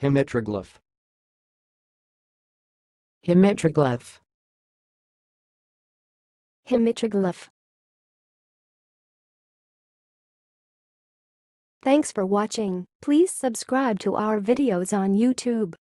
Hemitriglyph. Hemitriglyph. Hemitriglyph. Thanks for watching. Please subscribe to our videos on YouTube.